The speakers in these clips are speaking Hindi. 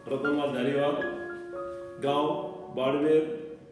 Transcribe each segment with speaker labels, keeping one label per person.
Speaker 1: रतनलाल धारीवाल, गांव बाड़मेर।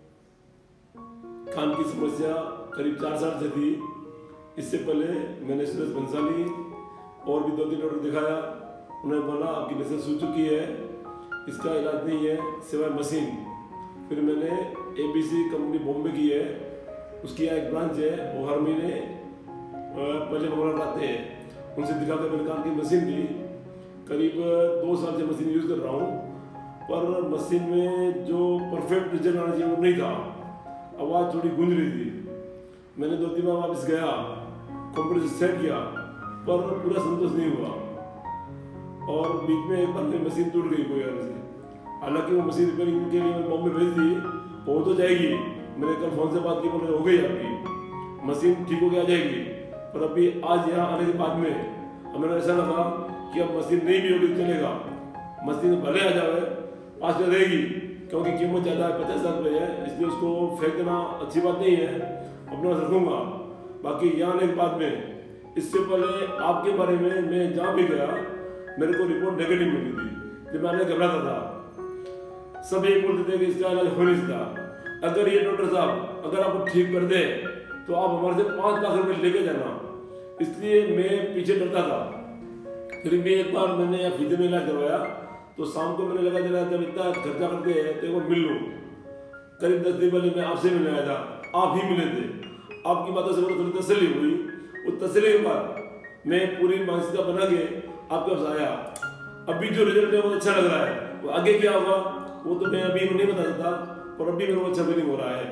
Speaker 1: कान की समस्या करीब 4 साल से थी। इससे पहले मैंने सुरेश बंसाली और भी 2-3 डॉक्टर दिखाया। उन्होंने बोला आपकी नसें सूज चुकी है, इसका इलाज नहीं है सिवाय मशीन। फिर मैंने ABC कंपनी बॉम्बे की है, उसकी यहाँ एक ब्रांच है, वो हर महीने पहले मंगलवार आते हैं। उनसे दिखाकर मैंने कान की मशीन ली। करीब 2 साल से मशीन यूज़ कर रहा हूँ, पर मशीन में जो परफेक्ट रिजल्ट आना चाहिए वो नहीं था। आवाज़ थोड़ी गूंज रही थी। मैंने 2-3 बार वापस गया, कंप्यूटर से सेट किया, पर पूरा संतोष नहीं हुआ। और बीच में एक बार मेरी मशीन टूट गई कोई कारण से। हालांकि वो मशीन रिपेयरिंग के लिए मैंने बॉम्बे भेज दी, हो तो जाएगी। मैंने कल फोन से बात की, बोले हो गई आपकी मशीन, ठीक हो गया, आ जाएगी। पर अभी आज यहाँ आने के बाद में हमें ऐसा लगा कि अब मशीन नहीं भी होगी तो चलेगा। मशीन भले आ जाए, पास में रहेगी, क्योंकि कीमत ज़्यादा है, 50,000 रुपये है, इसलिए उसको फेंकना अच्छी बात नहीं है, अपने पास रखूँगा। बाकी यहाँ आने के बाद में, इससे पहले आपके बारे में मैं जहाँ भी गया मेरे को रिपोर्ट नेगेटिव मिली थी। जब मैंने घबराता था, सब ये बोलते थे कि इसका इलाज हो नहीं सकता। अगर ये डॉक्टर साहब अगर आपको ठीक कर दे तो आप हमारे से 5 लाख रुपये लेके जाना। इसलिए मैं पीछे डरता था। फिर भी एक बार मैंने यहाँ फिजियो में इलाज करवाया, तो शाम को मैंने लगा देना जब इतना खर्चा करते हैं तो वो मिल लूँ। करीब 10 दिन पहले मैं आपसे मिलने आया था, आप ही मिले थे। आपकी बातों से मुझे थोड़ी तसल्ली हुई। उस तसल्ली के बाद मैं पूरी मानसिकता बना के आपके पास आया। अभी जो रिजल्ट है वो अच्छा लग रहा है। वो आगे क्या होगा वो तो मैं अभी नहीं बता सकता, पर अभी मेरे को अच्छा फीलिंग हो रहा है।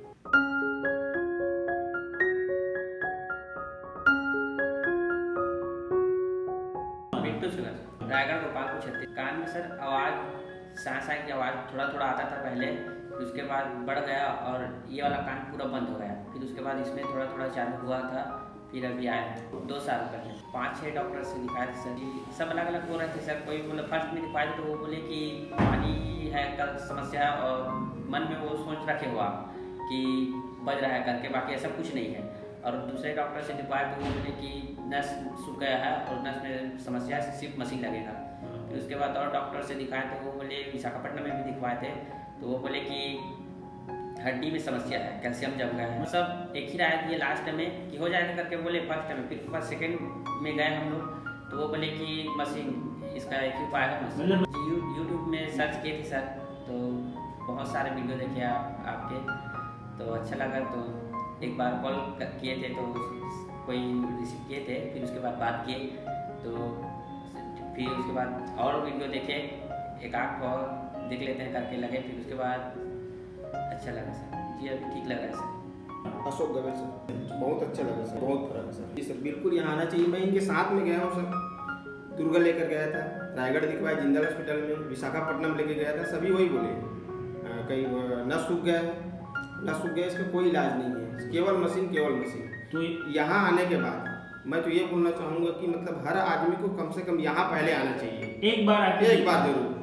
Speaker 2: रायगढ़ गोपालपुर क्षेत्र। कान में सर आवाज़, सांस की आवाज़ थोड़ा थोड़ा आता था पहले, फिर उसके बाद बढ़ गया और ये वाला कान पूरा बंद हो गया। फिर उसके बाद इसमें थोड़ा थोड़ा चालू हुआ था, फिर अभी आया 2 साल पहले। 5-6 डॉक्टर से दिखाए थे सर, सब अलग अलग बोल रहे थे सर। कोई मतलब फर्स्ट में दिखाए तो वो बोले कि पानी है का समस्या, और मन में वो सोच रखे हुआ कि बज रहा है करके, बाकी ऐसा कुछ नहीं है। और दूसरे डॉक्टर से दिखवाए तो वो बोले कि नस सूख गया है और नस में समस्या है, सिर्फ मशीन लगेगा। फिर उसके बाद और डॉक्टर से दिखाए तो वो बोले, विशाखापट्टनम में भी दिखवाए थे तो वो बोले कि हड्डी में समस्या है, कैल्शियम जम गया है। सब एक ही राय दिए लास्ट में कि हो जाएगा करके बोले फर्स्ट में। फिर बाद सेकेंड में गए हम लोग तो वो बोले कि मशीन, इसका एक ही उपाय है मशीन। यूट्यूब में सर्च किए थे सर, तो बहुत सारे वीडियो देखे आपके, तो अच्छा लगा। तो एक बार कॉल किए थे तो कोई रिसीव किए थे, फिर उसके बाद बात किए, तो फिर उसके बाद और वीडियो देखे, एक आध और देख लेते हैं करके लगे। फिर उसके बाद अच्छा लगा सर जी, अभी ठीक लग रहा है सर।
Speaker 3: अशोक गवेल सर, बहुत अच्छा लगा सर, बहुत फर्क है सर जी। सर बिल्कुल यहाँ आना चाहिए। मैं इनके साथ में गया हूँ सर, दुर्गा लेकर गया था, रायगढ़ दिखवाया, जिंदल हॉस्पिटल में, विशाखापट्टनम लेके गया था, सभी वही बोले कहीं नस सूख गया है, नस सूख गया, इसका कोई इलाज नहीं है, केवल मशीन, केवल मशीन। तो यहाँ आने के बाद मैं तो ये बोलना चाहूँगा कि मतलब हर आदमी को कम से कम यहाँ पहले आना चाहिए, एक बार जरूर।